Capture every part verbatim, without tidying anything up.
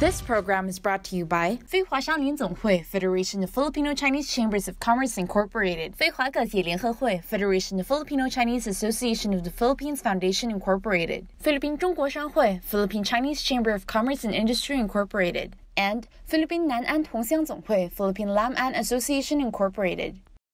This program is brought to you by 非华商联总会 Federation of Filipino-Chinese Chambers of Commerce Incorporated 非华各界联合会 Federation of Filipino-Chinese Association of the Philippines Foundation Incorporated 菲律宾中国商会 Philippine-Chinese Chamber of Commerce and Industry Incorporated and 菲律宾南安同乡总会 Philippine Lam-An Association Incorporated。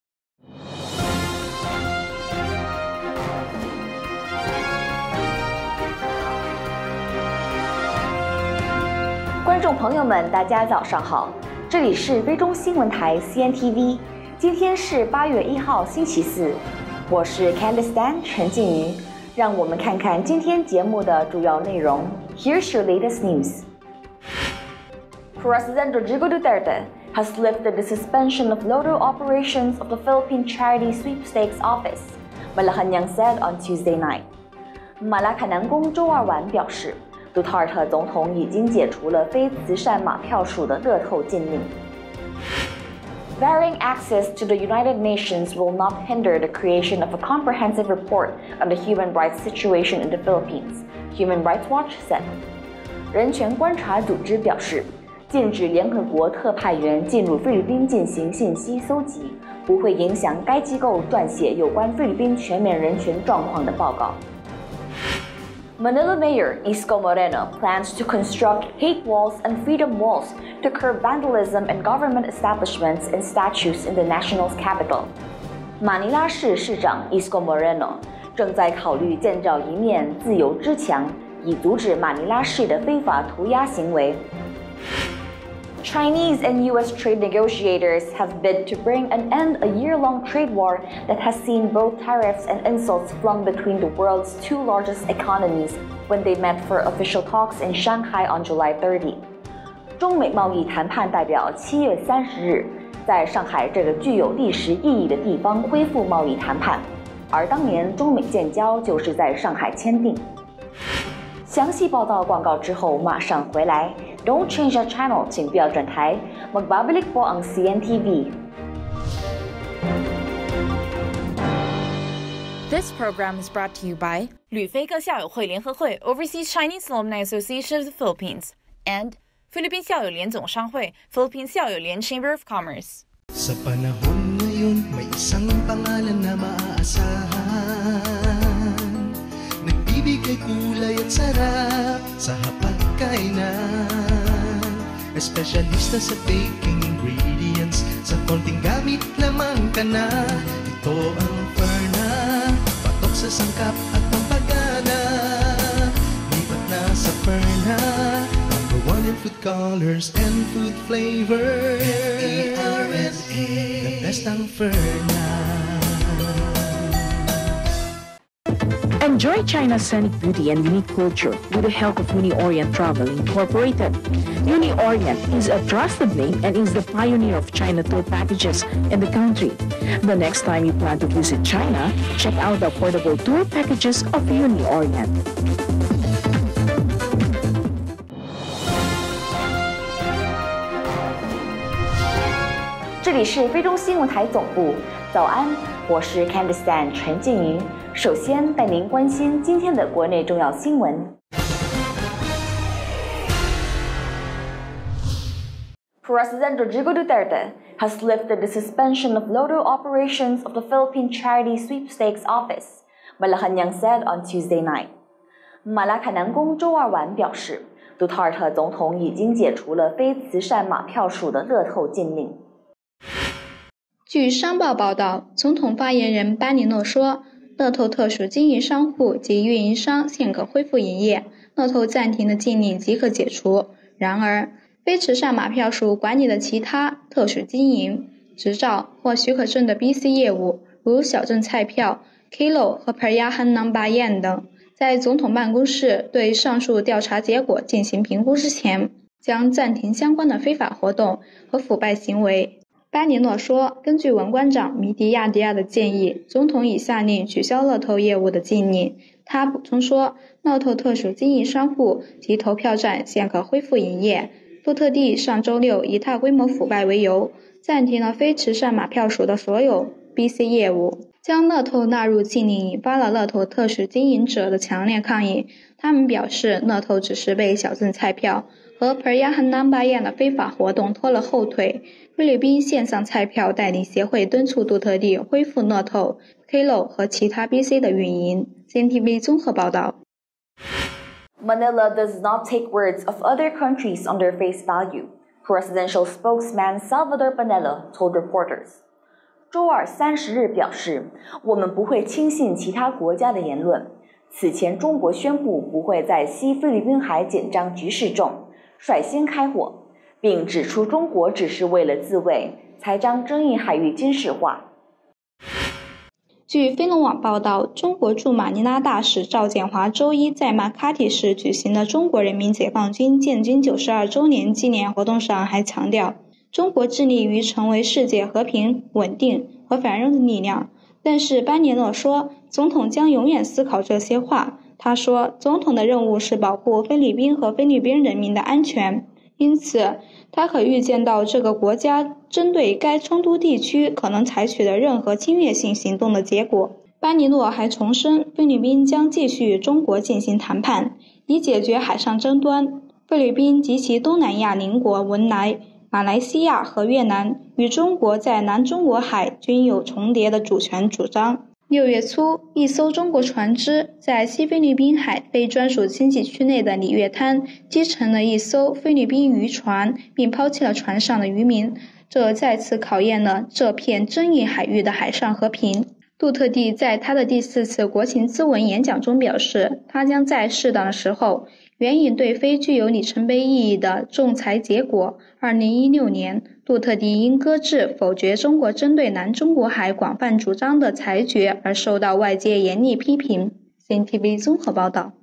观众朋友们，大家早上好，这里是菲中新闻台 C N T V， 今天是八月一号星期四，我是 Candice 陈静瑜，让我们看看今天节目的主要内容。Here's your latest news. President Rodrigo Duterte has lifted the suspension of lotto operations of the Philippine Charity Sweepstakes Office, Malacanang said on Tuesday night. 马拉卡南宫周二晚表示，杜特尔特总统已经解除了非慈善马票数的乐透禁令。Varying access to the United Nations will not hinder the creation of a comprehensive report on the human rights situation in the Philippines, Human Rights Watch said. 人权观察组织表示，禁止联合国特派员进入菲律宾进行信息搜集，不会影响该机构撰写有关菲律宾全面人权状况的报告。Manila Mayor Isko Moreno plans to construct hate walls and freedom walls to curb vandalism in government establishments and statues in the national's capital. 马尼拉市市长 Isko Moreno 正在考虑建造一面自由之墙，以阻止马尼拉市的非法涂鸦行为。Chinese and U S trade negotiators have bid to bring an end a year-long trade war that has seen both tariffs and insults flung between the world's two largest economies when they met for official talks in Shanghai on July thirtieth. 中美贸易谈判代表七月三十日在上海这个具有历史意义的地方恢复贸易谈判，而当年中美建交就是在上海签订。详细报道广告之后马上回来。Don't change that channel， 请不要转台。Magbabalik po ang C N T V。 This program is brought to you by 旅菲各校友会联合会 Overseas Chinese Alumni Association of the Philippines and 菲律宾校友联总商会 Philippine 校友联 Chamber of Commerce。 Sa panahon ngayon, may isang pangalan na maaasahan, nagbibigay kulay at sarap sa hapagkainan. Espesyalista sa baking ingredients, sa konting gamit lamang ka na. Ito ang Ferna, patok sa sangkap at pampagana. Lipat na sa Ferna, number one in food colors and food flavors. F E R N A, the best ang Ferna. Enjoy China's scenic beauty and unique culture with the help of Uni-Orient Travel Incorporated. Uni-Orient is a trusted name and is the pioneer of China tour packages in the country. The next time you plan to visit China, check out the affordable tour packages of Uni-Orient. 这里是非中新闻台总部，早安，我是 Candice 陈静瑜。首先带您关心今天的国内重要新闻。President Rodrigo Duterte has lifted the suspension of lotto operations of the Philippine Charity Sweepstakes Office, Malacanang said on Tuesday night. 马拉卡南宫周二晚表示，杜特尔特总统已经解除了非慈善马票数的乐透禁令。 据商报报道，总统发言人巴尼诺说，乐透特殊经营商户及运营商现可恢复营业，乐透暂停的禁令即可解除。然而，非慈善马票数管理的其他特殊经营执照或许可证的 B C 业务，如小镇菜票、Kilo 和 Peryahan ng Bayan 等，在总统办公室对上述调查结果进行评估之前，将暂停相关的非法活动和腐败行为。巴尼诺说，根据文官长米迪亚迪亚的建议，总统已下令取消乐透业务的禁令。他补充说，乐透特殊经营商户及投票站现可恢复营业。杜特地上周六以大规模腐败为由，暂停了非慈善马票数的所有 B C 业务，将乐透纳入禁令引发了乐透特殊经营者的强烈抗议。他们表示，乐透只是被小镇菜票、 和 peryahan nambayan 的非法活动拖了后腿。菲律宾线上彩票代理协会敦促杜特地恢复lotto、K L O 和其他 B C 的运营。C N T V 综合报道。 Manila does not take words of other countries on their face value, Presidential spokesman Salvador Panelo told reporters. 周二三十日表示，我们不会轻信其他国家的言论。此前，中国宣布不会在西菲律宾海紧张局势中率先开火，并指出中国只是为了自卫才将争议海域军事化。 据飞龙网报道，中国驻马尼拉大使赵建华周一在马卡蒂市举行的中国人民解放军建军九十二周年纪念活动上还强调，中国致力于成为世界和平、稳定和繁荣的力量。但是班尼诺说，总统将永远思考这些话。他说，总统的任务是保护菲律宾和菲律宾人民的安全，因此他可预见到这个国家针对该冲突地区可能采取的任何侵略性行动的结果。班尼诺还重申，菲律宾将继续与中国进行谈判，以解决海上争端。菲律宾及其东南亚邻国文莱、马来西亚和越南与中国在南中国海均有重叠的主权主张。六月初，一艘中国船只在西菲律宾海非专属经济区内的里约滩击沉了一艘菲律宾渔船，并抛弃了船上的渔民，这再次考验了这片争议海域的海上和平。杜特地在他的第四次国情咨文演讲中表示，他将在适当的时候援引对非具有里程碑意义的仲裁结果。二零一六年，杜特地因搁置否决中国针对南中国海广泛主张的裁决而受到外界严厉批评。C N T V 综合报道。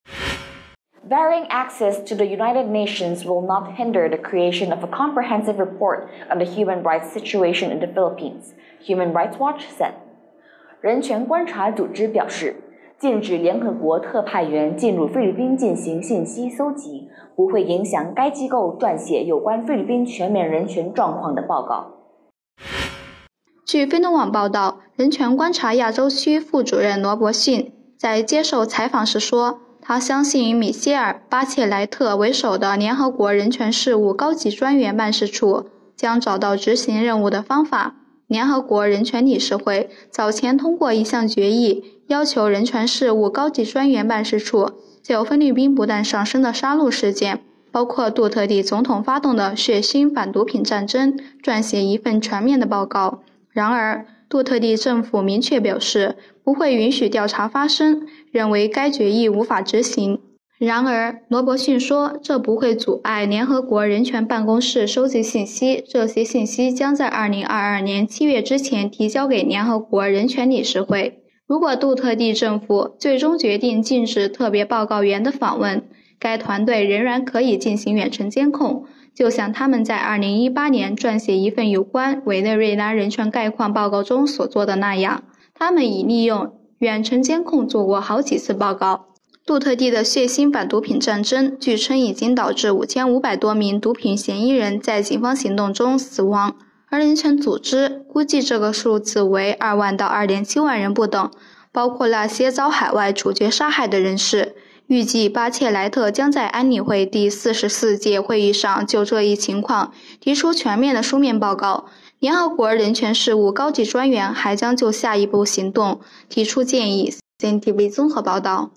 Varying access to the United Nations will not hinder the creation of a comprehensive report on the human rights situation in the Philippines, Human Rights Watch said. 人权观察组织表示，禁止联合国特派员进入菲律宾进行信息搜集，不会影响该机构撰写有关菲律宾全面人权状况的报告。 据飞龙网报道，人权观察亚洲区副主任罗伯逊在接受采访时说，他相信以米歇尔·巴切莱特为首的联合国人权事务高级专员办事处将找到执行任务的方法。联合国人权理事会早前通过一项决议，要求人权事务高级专员办事处就菲律宾不断上升的杀戮事件，包括杜特地总统发动的血腥反毒品战争，撰写一份全面的报告。然而，杜特地政府明确表示不会允许调查发生，认为该决议无法执行。然而，罗伯逊说，这不会阻碍联合国人权办公室收集信息，这些信息将在二零二二年七月之前提交给联合国人权理事会。如果杜特地政府最终决定禁止特别报告员的访问，该团队仍然可以进行远程监控，就像他们在二零一八年撰写一份有关委内瑞拉人权概况报告中所做的那样。他们已利用远程监控做过好几次报告。杜特地的血腥反毒品战争据称已经导致五千五百多名毒品嫌疑人在警方行动中死亡，而人权组织估计这个数字为二万到二点七万人不等，包括那些遭海外处决杀害的人士。预计巴切莱特将在安理会第四十四届会议上就这一情况提出全面的书面报告。联合国人权事务高级专员还将就下一步行动提出建议。C N T V 综合报道。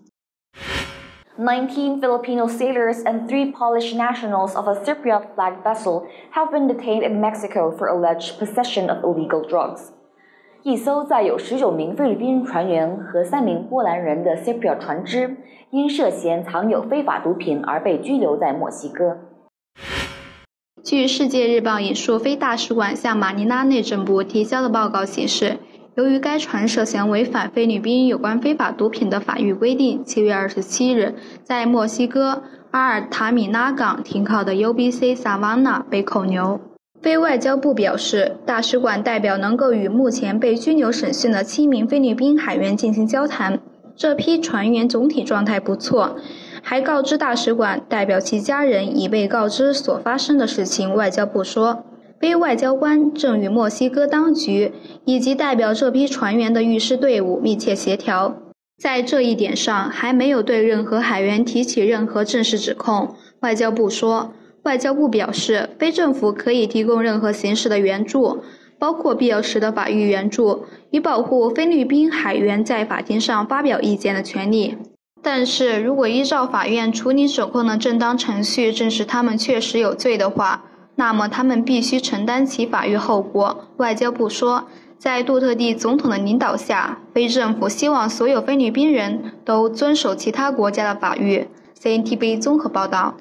Nineteen Filipino sailors and three Polish nationals of a Cypriot-flagged vessel have been detained in Mexico for alleged possession of illegal drugs. 一艘载有十九名菲律宾船员和三名波兰人的 Cypriot 船只，因涉嫌藏有非法毒品而被拘留在墨西哥。 据《世界日报》引述非大使馆向马尼拉内政部提交的报告显示，由于该船涉嫌违反菲律宾有关非法毒品的法律规定，七月二十七日在墨西哥阿尔塔米纳港停靠的 U B C Savannah 被扣留。非外交部表示，大使馆代表能够与目前被拘留审讯的七名菲律宾海员进行交谈，这批船员总体状态不错，还告知大使馆代表其家人已被告知所发生的事情。外交部说，非外交官正与墨西哥当局以及代表这批船员的律师队伍密切协调，在这一点上还没有对任何海员提起任何正式指控。 外交部说，外交部表示，非政府可以提供任何形式的援助，包括必要时的法律援助，以保护菲律宾海员在法庭上发表意见的权利。但是，如果依照法院处理手控的正当程序证实他们确实有罪的话，那么他们必须承担其法律后果。外交部说，在杜特地总统的领导下，非政府希望所有菲律宾人都遵守其他国家的法律。C N T V 综合报道。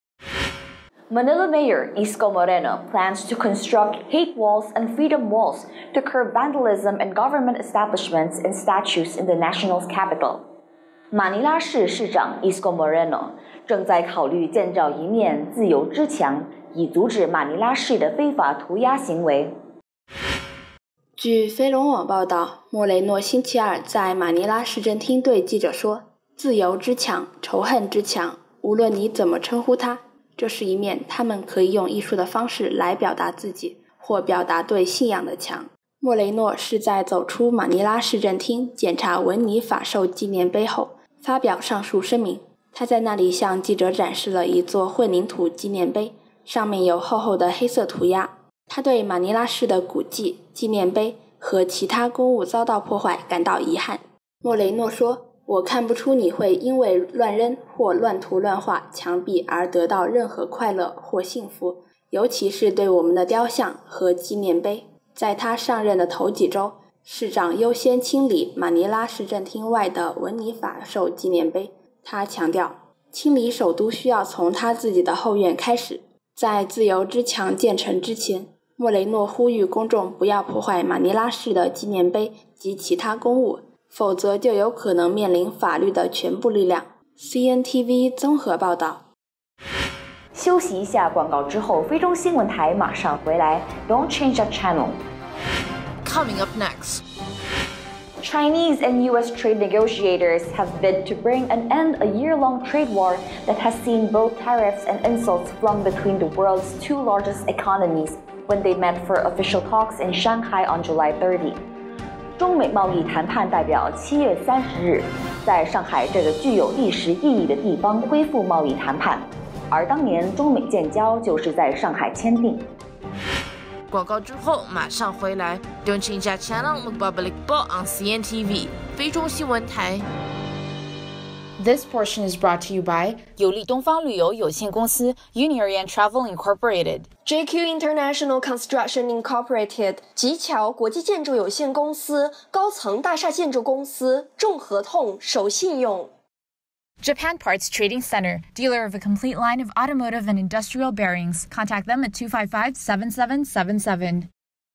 Manila Mayor Isko Moreno plans to construct hate walls and freedom walls to curb vandalism in government establishments and statues in the national's capital. 马尼拉市市长 Isko Moreno 正在考虑建造一面自由之墙，以阻止马尼拉市的非法涂鸦行为。 据飞龙网报道，莫雷诺星期二在马尼拉市政厅对记者说：“自由之墙，仇恨之墙，无论你怎么称呼它，这是一面他们可以用艺术的方式来表达自己或表达对信仰的墙。”莫雷诺是在走出马尼拉市政厅检查文尼法寿纪念碑后发表上述声明。他在那里向记者展示了一座混凝土纪念碑，上面有厚厚的黑色涂鸦。他对马尼拉市的古迹、纪念碑和其他公物遭到破坏感到遗憾。莫雷诺说：“我看不出你会因为乱扔或乱涂乱画墙壁而得到任何快乐或幸福，尤其是对我们的雕像和纪念碑。”在他上任的头几周，市长优先清理马尼拉市政厅外的文尼法寿纪念碑。他强调，清理首都需要从他自己的后院开始。在自由之墙建成之前，莫雷诺呼吁公众不要破坏马尼拉市的纪念碑及其他公物，否则就有可能面临法律的全部力量。C N T V 综合报道。 休息一下广告之后，非中新闻台马上回来。Don't change that channel. Coming up next. Chinese and U S trade negotiators have bid to bring an end a year-long trade war that has seen both tariffs and insults flung between the world's two largest economies when they met for official talks in Shanghai on July thirtieth. 中美贸易谈判代表七月三十日在上海这个具有历史意义的地方恢复贸易谈判，而当年中美建交就是在上海签订。 广告之后马上回来 Don't change that channel. Magbabalik po ang C N T V 非中新闻台。This portion is brought to you by 有利东方旅游有限公司 Uniorient Travel Incorporated J Q International Construction Incorporated 吉桥国际建筑有限公司高层大厦建筑公司重合同守信用。 Japan Parts Trading Center, dealer of a complete line of automotive and industrial bearings. Contact them at two five five, seven seven seven seven.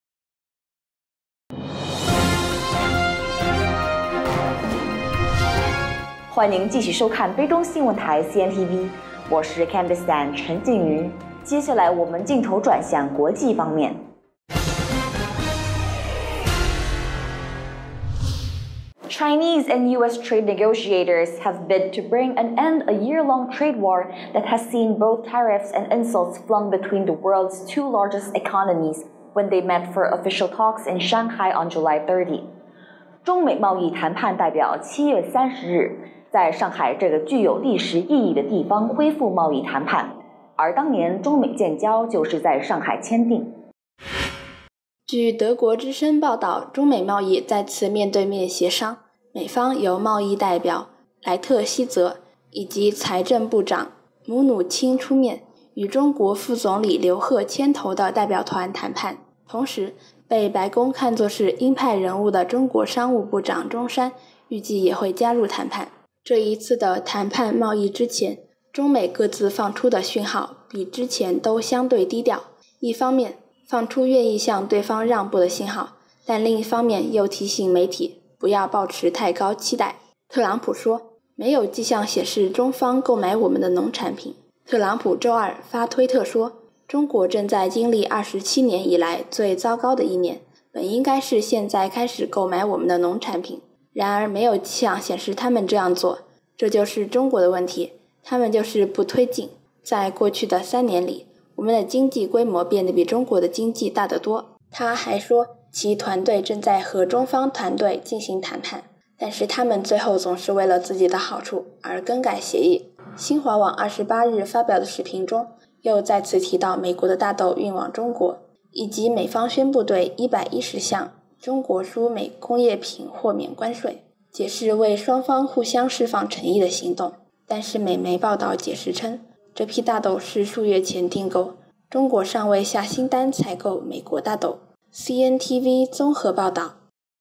欢迎继续收看非中新闻台 C N T V， 我是 Candice 陈静瑜。接下来我们镜头转向国际方面。Chinese and U S trade negotiators have bid to bring an end a year-long trade war that has seen both tariffs and insults flung between the world's two largest economies when they met for official talks in Shanghai on July thirtieth. 中美贸易谈判代表七月三十日在上海这个具有历史意义的地方恢复贸易谈判，而当年中美建交就是在上海签订。 据德国之声报道，中美贸易再次面对面协商，美方由贸易代表莱特希泽以及财政部长姆努钦出面，与中国副总理刘鹤牵头的代表团谈判。同时，被白宫看作是鹰派人物的中国商务部长钟山预计也会加入谈判。这一次的谈判贸易之前，中美各自放出的讯号比之前都相对低调，一方面放出愿意向对方让步的信号，但另一方面又提醒媒体不要抱持太高期待。特朗普说，没有迹象显示中方购买我们的农产品。特朗普周二发推特说，中国正在经历二十七年以来最糟糕的一年，本应该是现在开始购买我们的农产品，然而没有迹象显示他们这样做，这就是中国的问题，他们就是不推进。在过去的三年里，我们的经济规模变得比中国的经济大得多。他还说，其团队正在和中方团队进行谈判，但是他们最后总是为了自己的好处而更改协议。 新华网二十八日发表的视频中，又再次提到美国的大豆运往中国，以及美方宣布对一百一十项中国输美工业品豁免关税，解释为双方互相释放诚意的行动。但是美媒报道解释称，这批大豆是数月前订购，中国尚未下新单采购美国大豆。C N T V 综合报道。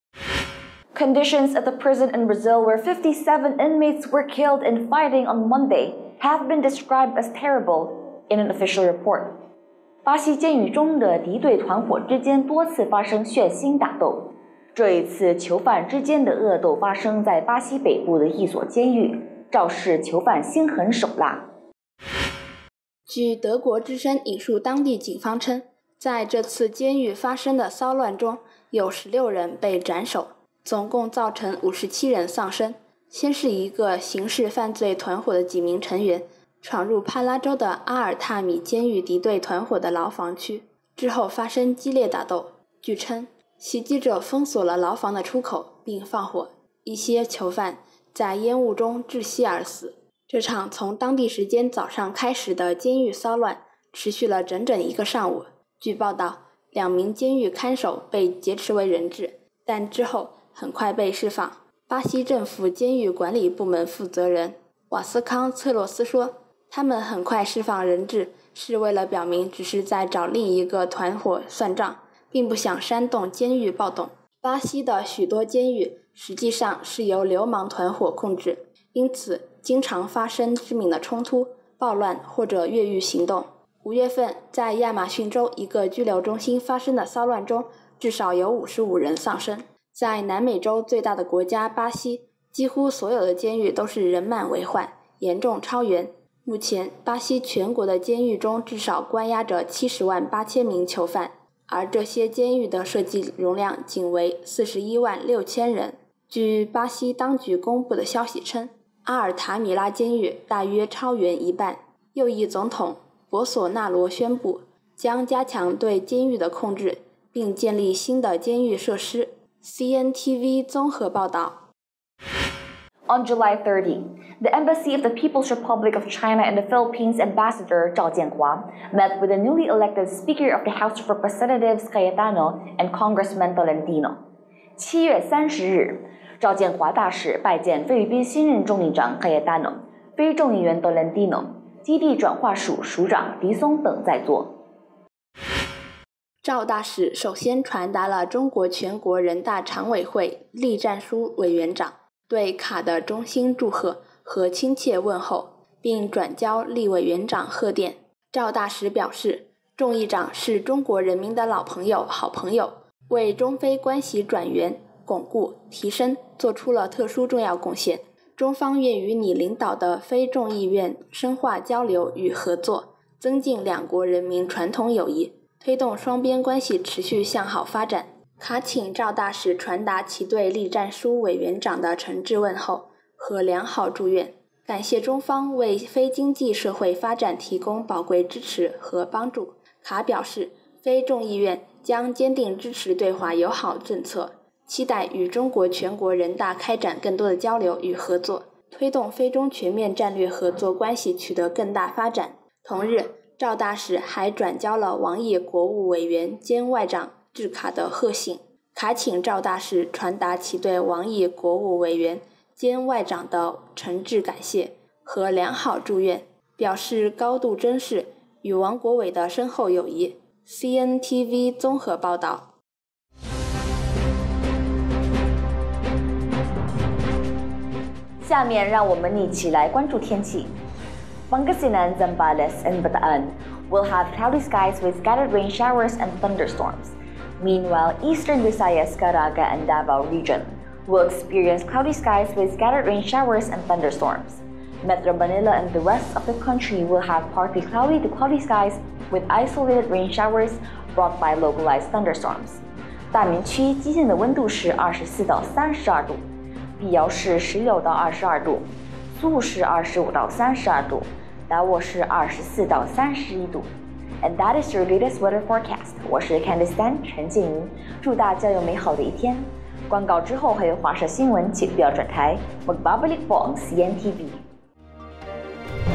Conditions at the prison in Brazil where fifty-seven inmates were killed in fighting on Monday have been described as terrible in an official report. 巴西监狱中的敌对团伙之间多次发生血腥打斗，这一次囚犯之间的恶斗发生在巴西北部的一所监狱，肇事囚犯心狠手辣。 据德国之声引述当地警方称，在这次监狱发生的骚乱中，有十六人被斩首，总共造成五十七人丧生。先是一个刑事犯罪团伙的几名成员闯入帕拉州的阿尔塔米监狱敌对团伙的牢房区，之后发生激烈打斗。据称，袭击者封锁了牢房的出口并放火，一些囚犯在烟雾中窒息而死。这场从当地时间早上开始的监狱骚乱持续了整整一个上午。据报道，两名监狱看守被劫持为人质，但之后很快被释放。巴西政府监狱管理部门负责人瓦斯康策洛斯说，他们很快释放人质是为了表明只是在找另一个团伙算账，并不想煽动监狱暴动。巴西的许多监狱实际上是由流氓团伙控制，因此经常发生致命的冲突、暴乱或者越狱行动。五月份，在亚马逊州一个拘留中心发生的骚乱中，至少有五十五人丧生。在南美洲最大的国家巴西，几乎所有的监狱都是人满为患，严重超员。目前，巴西全国的监狱中至少关押着七十万八千名囚犯，而这些监狱的设计容量仅为四十一万六千人。据巴西当局公布的消息称，阿尔塔米拉监狱大约超员一半。右翼总统博索纳罗宣布将加强对监狱的控制，并建立新的监狱设施。C N T V 综合报道。 On July thirtieth, the Embassy of the People's Republic of China in the Philippines Ambassador Zhao Jianhua met with the newly elected Speaker of the House of Representatives Cayetano and Congressman Tolentino. 七月三十日，赵建华大使拜见菲律宾新任众议长 Cayetano、非众议员 Tolentino、基地转化署署长迪松等在座。 赵大使首先传达了中国全国人大常委会栗战书委员长对卡的衷心祝贺和亲切问候，并转交栗委员长贺电。赵大使表示，众议长是中国人民的老朋友、好朋友，为中非关系转圆、巩固、提升做出了特殊重要贡献。中方愿与你领导的非众议院深化交流与合作，增进两国人民传统友谊，推动双边关系持续向好发展。卡请赵大使传达其对栗战书委员长的诚挚问候和良好祝愿，感谢中方为非经济社会发展提供宝贵支持和帮助。卡表示，非众议院将坚定支持对华友好政策，期待与中国全国人大开展更多的交流与合作，推动非中全面战略合作关系取得更大发展。同日，赵大使还转交了王毅国务委员兼外长致卡的贺信，卡请赵大使传达其对王毅国务委员兼外长的诚挚感谢和良好祝愿，表示高度珍视与王国伟的深厚友谊。C N T V 综合报道。 下面让我们一起来关注天气。Pangasinan, Zambales, and Bataan will have cloudy skies with scattered rain showers and thunderstorms. Meanwhile, eastern Visayas, Caraga, and Davao region will experience cloudy skies with scattered rain showers and thunderstorms. Metro Manila and the rest of the country will have partly cloudy to cloudy skies with isolated rain showers brought by localized thunderstorms. 大明区今天的温度是二十四到三十二度，碧瑶市十六到二十二度，苏武市二十五到三十二度，达沃市二十四到三十一度。And that is your latest weather forecast. 我是 Candice Dan 陈静怡，祝大家有美好的一天。广告之后还有华社新闻，请不要转台。Magbabalik po ang C N T V.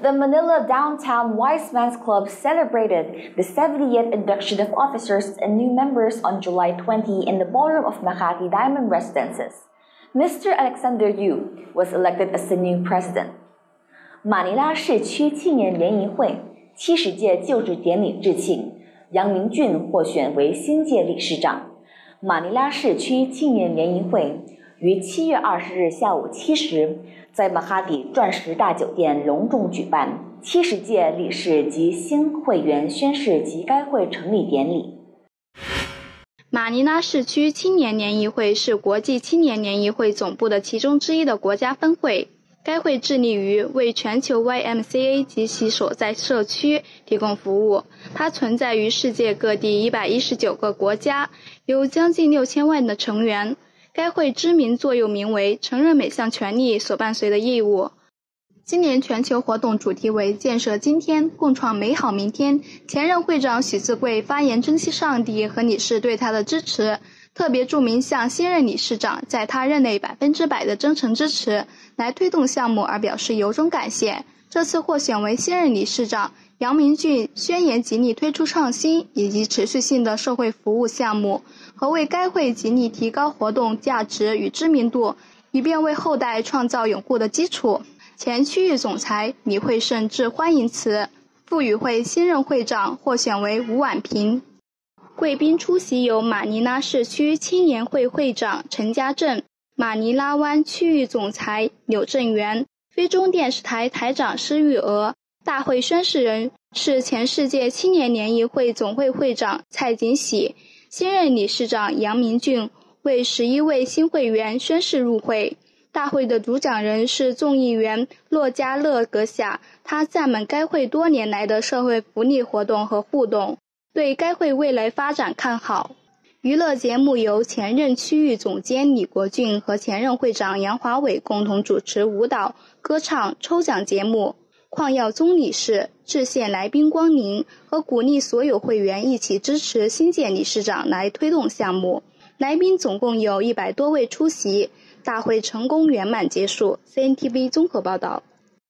The Manila Downtown Wise Men's Club celebrated the seventieth induction of officers and new members on July twentieth in the ballroom of Makati Diamond Residences. Mister Alexander Yu was elected as the new president. 马尼拉市区青年联谊会七十届就职典礼致庆，杨明俊获选为新届理事长。马尼拉市区青年联谊会于七月二十日下午七时在马哈迪钻石大酒店隆重举办七十届理事及新会员宣誓及该会成立典礼。 马尼拉市区青年联谊会是国际青年联谊会总部的其中之一的国家分会。该会致力于为全球 Y M C A 及其所在社区提供服务。它存在于世界各地一百一十九个国家，有将近六千万的成员。该会知名座右铭为承认每项权利所伴随的义务。今年全球活动主题为建设今天，共创美好明天。前任会长许自贵发言珍惜上帝和理事对他的支持，特别注明向新任理事长在他任内百分之百的真诚支持，来推动项目而表示由衷感谢。这次获选为新任理事长，杨明俊宣言极力推出创新以及持续性的社会服务项目，和为该会极力提高活动价值与知名度，以便为后代创造永固的基础。前区域总裁李惠胜致欢迎词，妇与会新任会长获选为吴婉平。贵宾出席有马尼拉市区青年会会长陈家正、马尼拉湾区域总裁柳正元、非中电视台台长施玉娥。大会宣誓人是前世界青年联谊会总会会长蔡锦喜，新任理事长杨明俊为十一位新会员宣誓入会。大会的主讲人是众议员洛加勒阁下，他赞美该会多年来的社会福利活动和互动，对该会未来发展看好。娱乐节目由前任区域总监李国俊和前任会长杨华伟共同主持舞蹈、歌唱、抽奖节目。邝耀宗理事致谢来宾光临，和鼓励所有会员一起支持新届理事长来推动项目。来宾总共有一百多位出席，大会成功圆满结束。C N T V 综合报道。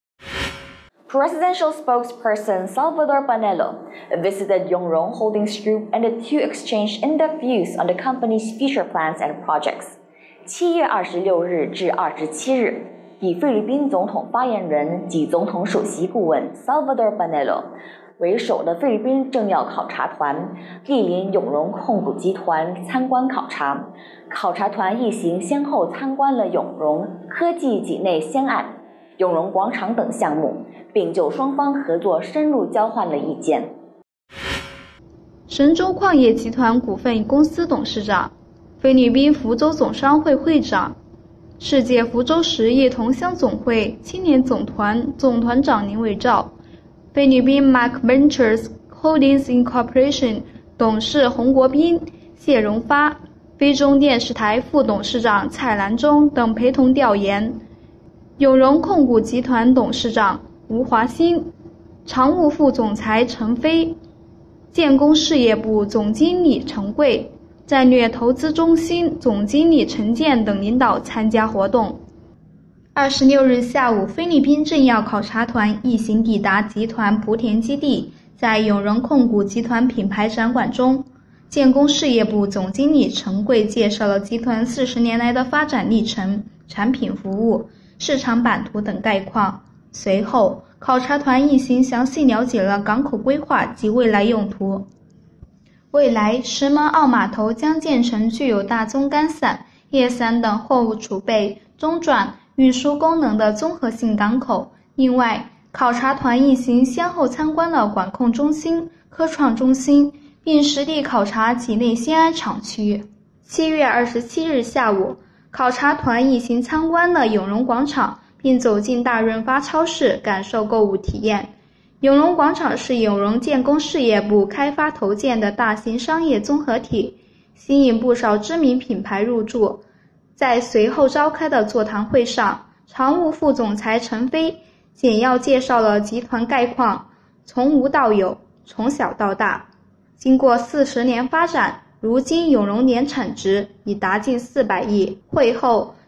Presidential spokesperson Salvador Panelo visited Yongrong Holdings Group and the two exchanged in-depth views on the company's future plans and projects. 七月二十六日至二十七日，以菲律宾总统发言人及总统首席顾问 Salvador Panelo 为首的菲律宾政要考察团莅临永荣控股集团参观考察。考察团一行先后参观了永荣科技境内先案、永荣广场等项目，并就双方合作深入交换了意见。 神州矿业集团股份公司董事长、菲律宾福州总商会会长、世界福州实业同乡总会青年总团总团长林伟照、菲律宾 Mac Ventures Holdings Incorporation 董事洪国斌、谢荣发、非中电视台副董事长蔡兰忠等陪同调研。永荣控股集团董事长吴华新、常务副总裁陈飞、建工事业部总经理陈贵、战略投资中心总经理陈建等领导参加活动。二十六日下午，菲律宾政要考察团一行抵达集团莆田基地，在永荣控股集团品牌展馆中，建工事业部总经理陈贵介绍了集团四十年来的发展历程、产品服务、市场版图等概况。随后，考察团一行详细了解了港口规划及未来用途。未来，石门澳码头将建成具有大宗干散、叶散等货物储备、中转、运输功能的综合性港口。另外，考察团一行先后参观了管控中心、科创中心，并实地考察境内先安厂区。七月二十七日下午，考察团一行参观了永荣广场，并走进大润发超市，感受购物体验。永荣广场是永荣建工事业部开发投建的大型商业综合体，吸引不少知名品牌入驻。在随后召开的座谈会上，常务副总裁陈飞简要介绍了集团概况，从无到有，从小到大。经过四十年发展，如今永荣年产值已达近四百亿。会后，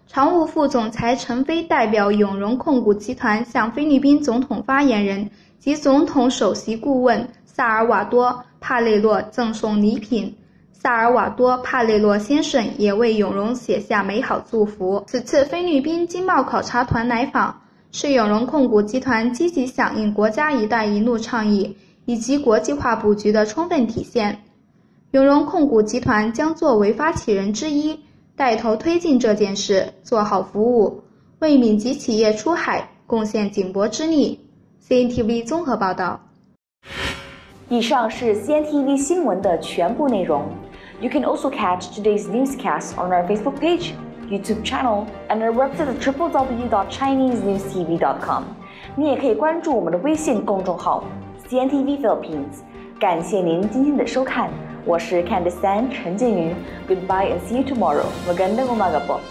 常务副总裁陈飞代表永荣控股集团向菲律宾总统发言人及总统首席顾问萨尔瓦多·帕雷洛赠送礼品。萨尔瓦多·帕雷洛先生也为永荣写下美好祝福。此次菲律宾经贸考察团来访，是永荣控股集团积极响应国家“一带一路”倡议以及国际化布局的充分体现。永荣控股集团将作为发起人之一，带头推进这件事，做好服务，为闽籍企业出海贡献紧薄之力。C N T V 综合报道。 以上是 C N T V 新闻的全部内容。You can also catch today's newscast on our Facebook page, YouTube channel, and our website at w w w dot chinese news t v dot com. 你也可以关注我们的微信公众号 C N T V Philippines。感谢您今天的收看，我是 Candice 陈建瑜。Goodbye and see you tomorrow. Magandang umaga po.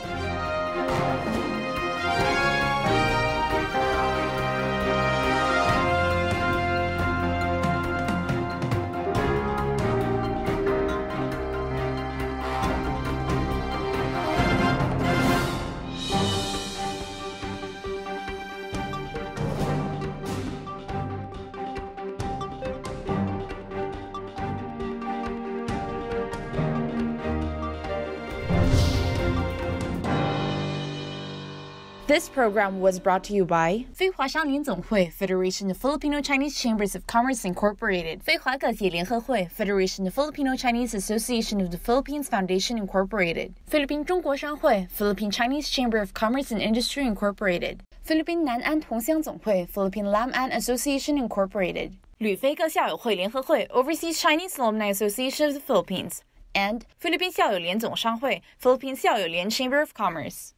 This program was brought to you by 非华商联总会 Federation of Filipino-Chinese Chambers of Commerce Incorporated 非华各界联合会 Federation of Filipino-Chinese Association of the Philippines Foundation Incorporated 菲律宾中国商会 Philippine-Chinese Chamber of Commerce and Industry Incorporated 菲律宾南安同乡总会 Philippine Lam-An Association Incorporated 旅菲各校友会联合会 Overseas Chinese Alumni Association of the Philippines and 菲律宾校友联总商会 Philippine 校友联 Chamber of Commerce